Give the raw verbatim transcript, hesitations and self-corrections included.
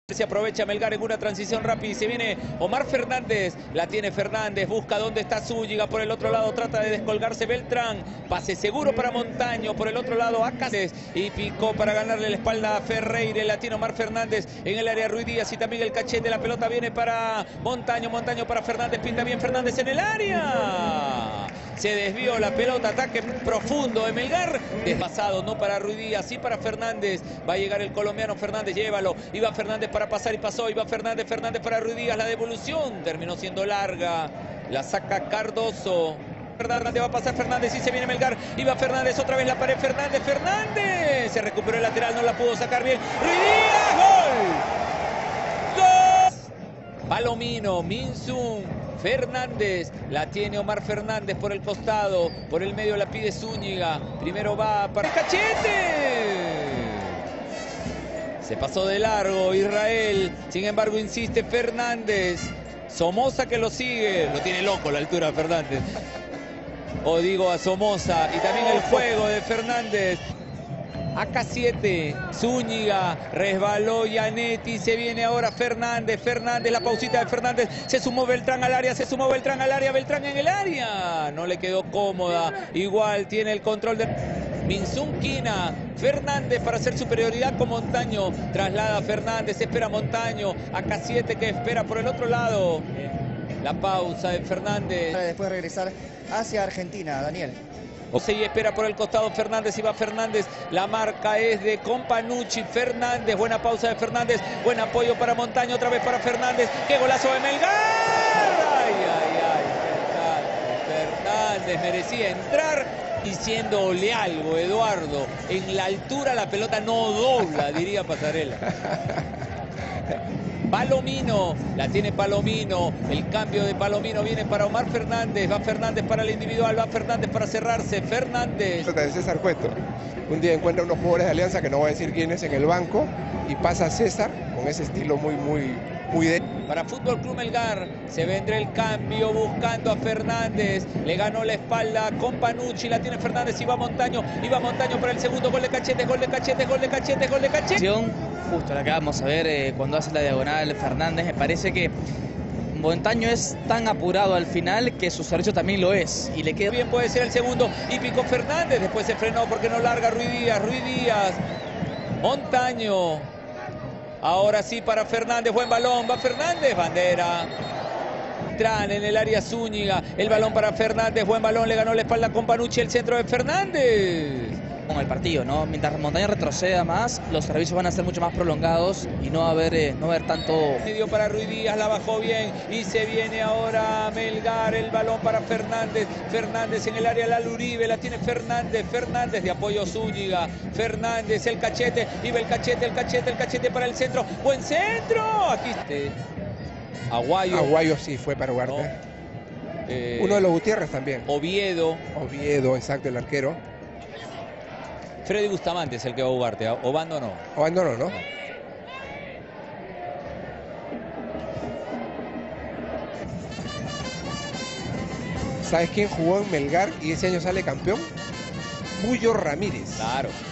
Se aprovecha Melgar en una transición rápida y se viene Omar Fernández, la tiene Fernández, busca dónde está Zúñiga, por el otro lado trata de descolgarse Beltrán, pase seguro para Montaño, por el otro lado Acáces y picó para ganarle la espalda a Ferreira, la tiene Omar Fernández en el área Ruiz Díaz y también el cachete, la pelota viene para Montaño, Montaño para Fernández, pinta bien Fernández en el área. Se desvió la pelota, ataque profundo de Melgar, desfasado, no para Ruiz Díaz, sí para Fernández, va a llegar el colombiano Fernández, llévalo, iba Fernández para pasar y pasó, iba Fernández, Fernández para Ruiz Díaz, la devolución terminó siendo larga, la saca Cardoso. Fernández va a pasar Fernández y se viene Melgar, iba Fernández, otra vez la pared, Fernández, Fernández, se recuperó el lateral, no la pudo sacar bien, Ruiz Díaz, ¡gol! ¡Gol! Palomino, Minsun, Fernández, la tiene Omar Fernández por el costado, por el medio la pide Zúñiga, primero va para el cachete. Se pasó de largo Israel, sin embargo insiste Fernández, Somoza que lo sigue, lo tiene loco la altura de Fernández, o digo a Somoza, y también el juego de Fernández. A K siete, Zúñiga, resbaló Yanetti, se viene ahora Fernández, Fernández, la pausita de Fernández, se sumó Beltrán al área, se sumó Beltrán al área, Beltrán en el área, no le quedó cómoda, igual tiene el control de Minsun Quina, Fernández para hacer superioridad con Montaño, traslada Fernández, espera Montaño, a K siete que espera por el otro lado, la pausa de Fernández. Para después regresar hacia Argentina, Daniel. Y espera por el costado Fernández, y va Fernández, la marca es de Companucci, Fernández, buena pausa de Fernández, buen apoyo para Montaño, otra vez para Fernández, qué golazo de Melgar, ay, ay, ay, Fernández, Fernández merecía entrar y siendo leal, Eduardo, en la altura la pelota no dobla, diría Pasarela. Palomino, la tiene Palomino, el cambio de Palomino viene para Omar Fernández, va Fernández para el individual, va Fernández para cerrarse, Fernández. De César Cueto, un día encuentra unos jugadores de Alianza que no voy a decir quién es en el banco y pasa César con ese estilo muy, muy, muy de... Para Fútbol Club Melgar se vendrá el cambio buscando a Fernández, le ganó la espalda con Panucci, la tiene Fernández y va Montaño, y va Montaño para el segundo gol de Cachete, gol de Cachete, gol de Cachete, gol de Cachete. Justo la que vamos a ver eh, cuando hace la diagonal Fernández, me parece que Montaño es tan apurado al final que su servicio también lo es y le queda bien, puede ser el segundo y picó Fernández, después se frenó porque no larga Ruiz Díaz, Ruiz Díaz, Montaño, ahora sí para Fernández, buen balón, va Fernández, bandera. Tran en el área Zúñiga, el balón para Fernández, buen balón, le ganó la espalda con Panucci, el centro de Fernández. Con el partido, ¿no? Mientras Montaño retroceda más, los servicios van a ser mucho más prolongados y no va a haber, eh, no va a haber tanto... Medio para Ruiz Díaz, la bajó bien y se viene ahora Melgar, el balón para Fernández, Fernández en el área, la Uribe, la tiene Fernández, Fernández de apoyo Zúñiga, Fernández, el cachete, iba el cachete, el cachete, el cachete para el centro, buen centro, aquí este, Aguayo. Aguayo sí fue para Ugarte. No. Eh, Uno de los Gutiérrez también. Oviedo. Oviedo, exacto, el arquero. Freddy Bustamante es el que va a Ugarte, Obando no. Obando no, ¿no? no. ¿Sabes quién jugó en Melgar y ese año sale campeón? Bullo Ramírez. Claro.